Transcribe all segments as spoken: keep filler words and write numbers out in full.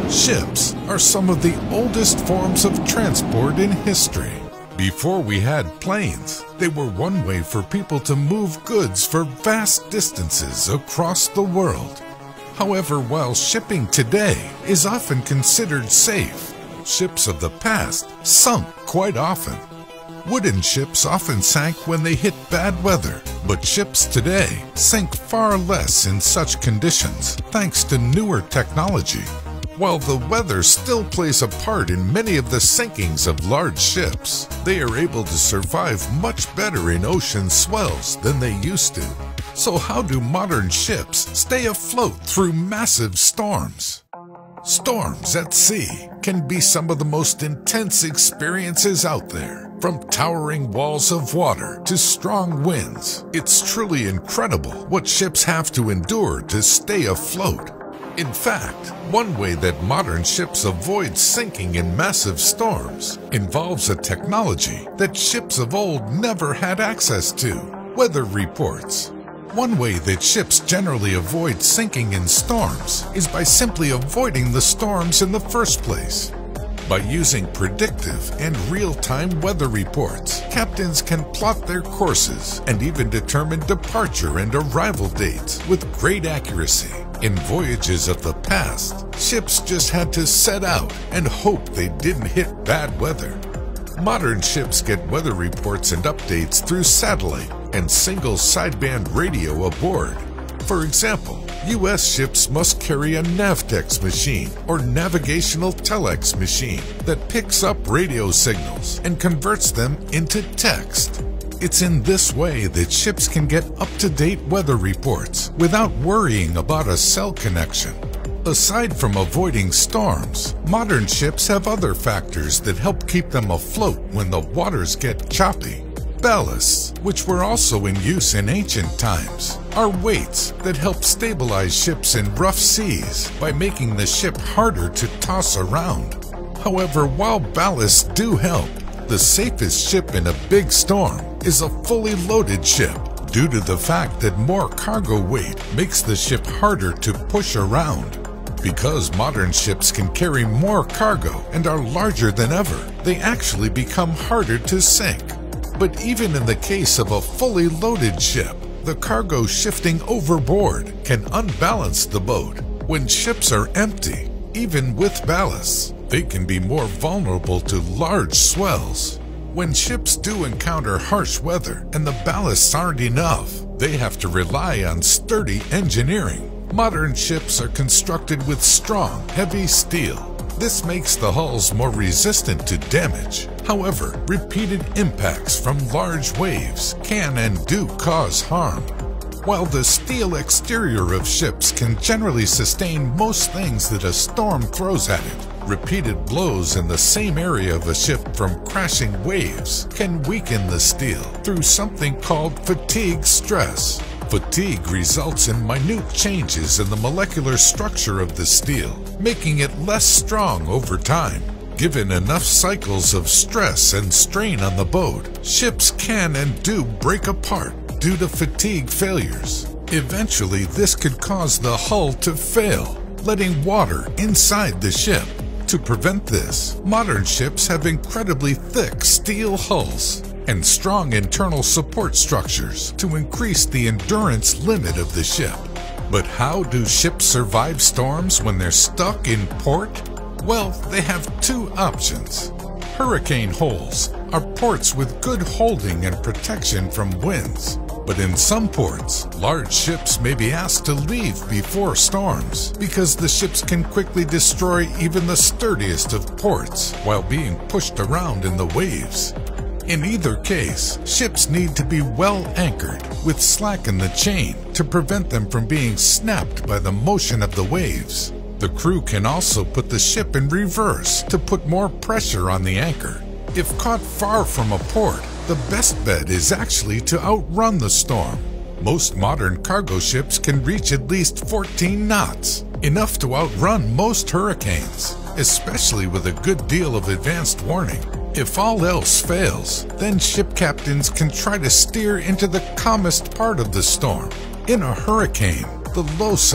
Ships are some of the oldest forms of transport in history. Before we had planes, they were one way for people to move goods for vast distances across the world. However, while shipping today is often considered safe, ships of the past sunk quite often. Wooden ships often sank when they hit bad weather, but ships today sink far less in such conditions thanks to newer technology. While the weather still plays a part in many of the sinkings of large ships, they are able to survive much better in ocean swells than they used to. So how do modern ships stay afloat through massive storms? Storms at sea can be some of the most intense experiences out there. From towering walls of water to strong winds, it's truly incredible what ships have to endure to stay afloat. In fact, one way that modern ships avoid sinking in massive storms involves a technology that ships of old never had access to: weather reports. One way that ships generally avoid sinking in storms is by simply avoiding the storms in the first place. By using predictive and real-time weather reports, captains can plot their courses and even determine departure and arrival dates with great accuracy. In voyages of the past, ships just had to set out and hope they didn't hit bad weather. Modern ships get weather reports and updates through satellite and single sideband radio aboard. For example, U S ships must carry a Navtex machine or navigational telex machine that picks up radio signals and converts them into text. It's in this way that ships can get up-to-date weather reports without worrying about a cell connection. Aside from avoiding storms, modern ships have other factors that help keep them afloat when the waters get choppy. Ballasts, which were also in use in ancient times, are weights that help stabilize ships in rough seas by making the ship harder to toss around. However, while ballasts do help, the safest ship in a big storm is a fully loaded ship, due to the fact that more cargo weight makes the ship harder to push around. Because modern ships can carry more cargo and are larger than ever, they actually become harder to sink. But even in the case of a fully loaded ship, the cargo shifting overboard can unbalance the boat. When ships are empty, even with ballasts, they can be more vulnerable to large swells. When ships do encounter harsh weather and the ballasts aren't enough, they have to rely on sturdy engineering. Modern ships are constructed with strong, heavy steel. This makes the hulls more resistant to damage. However, repeated impacts from large waves can and do cause harm. While the steel exterior of ships can generally sustain most things that a storm throws at it, repeated blows in the same area of a ship from crashing waves can weaken the steel through something called fatigue stress. Fatigue results in minute changes in the molecular structure of the steel, making it less strong over time. Given enough cycles of stress and strain on the boat, ships can and do break apart due to fatigue failures. Eventually, this could cause the hull to fail, letting water inside the ship. To prevent this, modern ships have incredibly thick steel hulls and strong internal support structures to increase the endurance limit of the ship. But how do ships survive storms when they're stuck in port? Well, they have two options. Hurricane holes are ports with good holding and protection from winds. But in some ports, large ships may be asked to leave before storms because the ships can quickly destroy even the sturdiest of ports while being pushed around in the waves. In either case, ships need to be well anchored with slack in the chain to prevent them from being snapped by the motion of the waves. The crew can also put the ship in reverse to put more pressure on the anchor. If caught far from a port, the best bet is actually to outrun the storm. Most modern cargo ships can reach at least fourteen knots, enough to outrun most hurricanes, especially with a good deal of advanced warning. If all else fails, then ship captains can try to steer into the calmest part of the storm. In a hurricane, the low side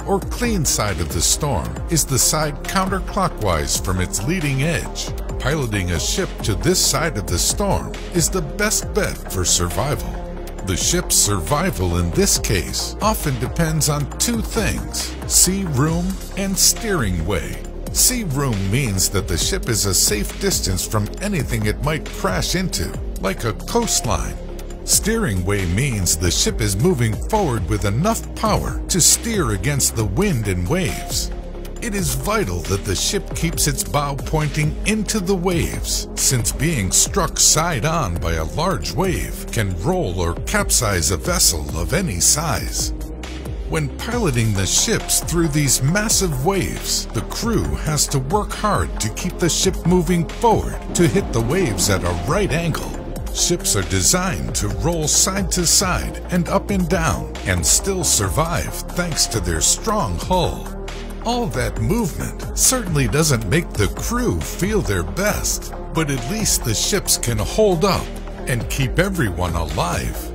or clean side of the storm is the side counterclockwise from its leading edge. Piloting a ship to this side of the storm is the best bet for survival. The ship's survival in this case often depends on two things: sea room and steering way. Sea room means that the ship is a safe distance from anything it might crash into, like a coastline. Steering way means the ship is moving forward with enough power to steer against the wind and waves. It is vital that the ship keeps its bow pointing into the waves, since being struck side-on by a large wave can roll or capsize a vessel of any size. When piloting the ships through these massive waves, the crew has to work hard to keep the ship moving forward to hit the waves at a right angle. Ships are designed to roll side to side and up and down and still survive thanks to their strong hull. All that movement certainly doesn't make the crew feel their best, but at least the ships can hold up and keep everyone alive.